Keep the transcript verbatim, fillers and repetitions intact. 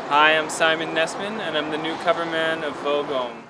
Hi, I'm Simon Nessman, and I'm the new coverman of Vogue Homme.